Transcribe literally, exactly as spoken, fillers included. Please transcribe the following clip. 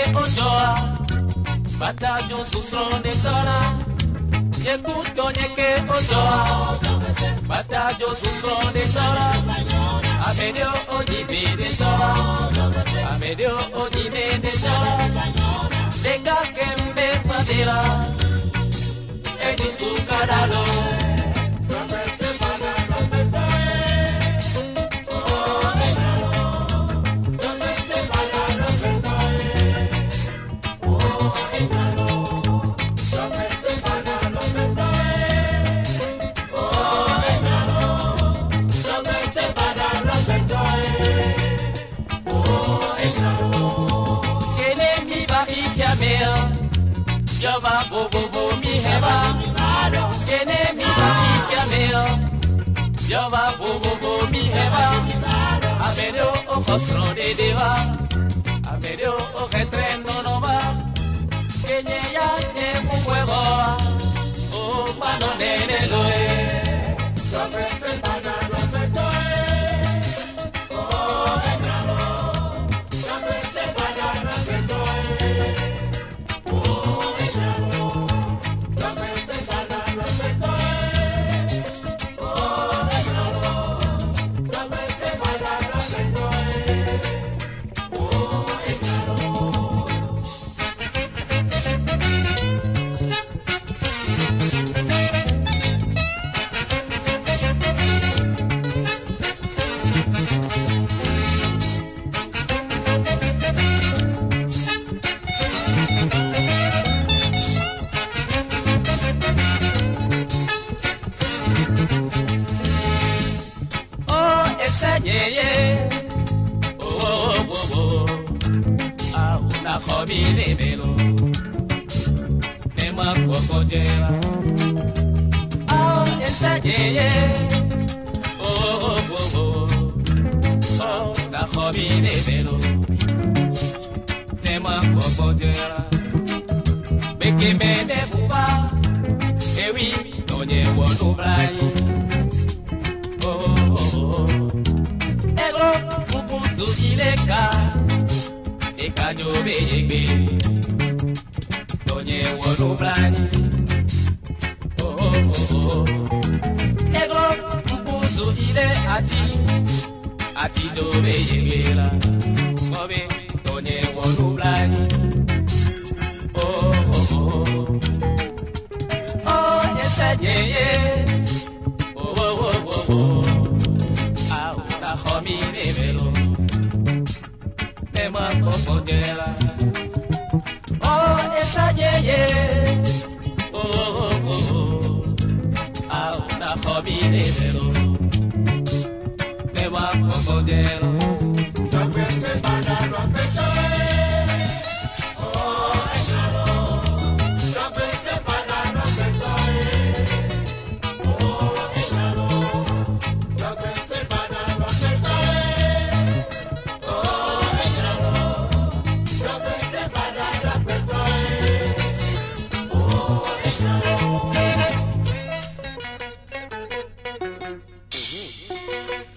ojoa Bataillon sous son étola Yekuto nyeke ojoa Bataillon sous son étola Amedio ojibi de sola Amedio ojine de sola Deka kembe padela Ejitu kadalo Jova bo bo bo mi heba Kene mi ba mi kameo Jova bo bo bo mi heba Amedio o khosro de deva Amedio o retrendo no va Kenye ya ne mu huevo O mano nene loe Sobre se pana lo setoe Oh enano Sobre se pana lo setoe Mire melo, nema cocodera, ah esa yeye, oh oh oh, oh na mire melo, nema cocodera, me que me debuba, ewi no llevo no brai, oh oh oh, ego uputu ileka. Ekajo bejegbe Donye wono blani Oh oh oh oh Ego mbuzu ile ati Ati do bejegbe la Kobe donye wono blani Oh oh oh Oh esa yeye Oh oh oh oh oh Ah una homi nevelo Nema cocodela Oh esa yeye Oh oh oh oh Ah una hobby de velo Nema cocodela Yo pensé para no empezar Oh enano Yo pensé para no empezar Oh enano Yo pensé para no empezar Mm-hmm.